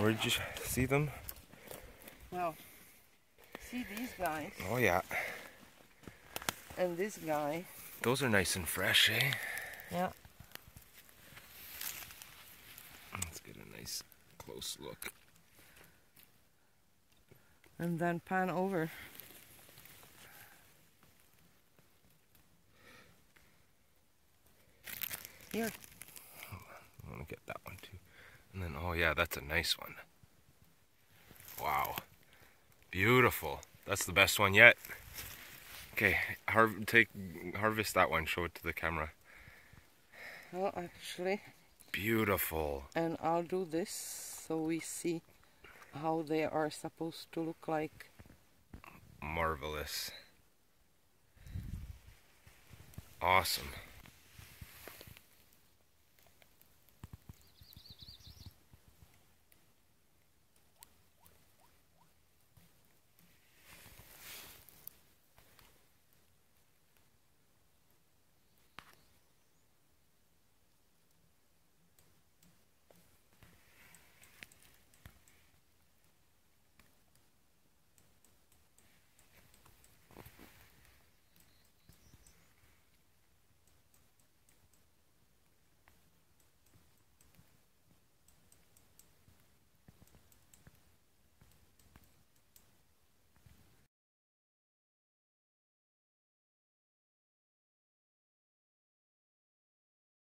Where did you see them? Well, see these guys Oh yeah. and this guy. Those are nice and fresh, eh? Yeah. Let's get a nice close look. And then pan over. Here. I want to get that one too. And then, oh yeah, that's a nice one. Wow. Beautiful. That's the best one yet. Okay, harvest that one, show it to the camera. Oh, actually. Beautiful. And I'll do this so we see how they are supposed to look like. Marvelous. Awesome.